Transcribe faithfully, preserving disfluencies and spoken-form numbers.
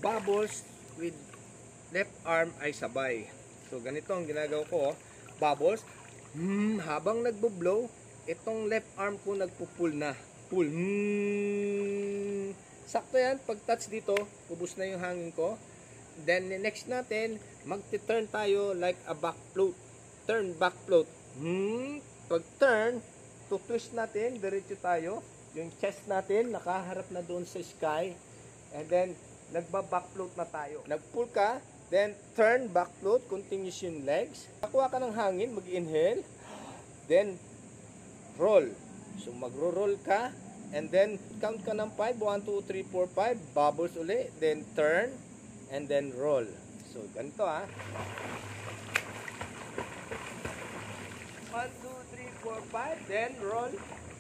bubbles with left arm ay sabay. So, ganito ang ginagawa ko. Oh. Bubbles. Hmm, habang nagbo-blow, itong left arm ko nagpo-pull na. Pull. Hmm. Sakto yan. Pag-touch dito, ubos na yung hangin ko. Then, next natin, magti-turn tayo like a back float. Turn, back float. Hmm. Pag-turn, to-twist natin, diretso tayo. Yung chest natin, nakaharap na doon sa sky. And then, nagba-back float na tayo. Nag-pull ka, then turn, back float, continuous yung legs. Nakuha ka ng hangin, mag-inhale. Then, roll. So, magro-roll ka. And then, count ka ng five. one, two, three, four, five. Bubbles uli. Then, turn. And then, roll. So, ganito ah. one, two, three, four, five. Then, roll.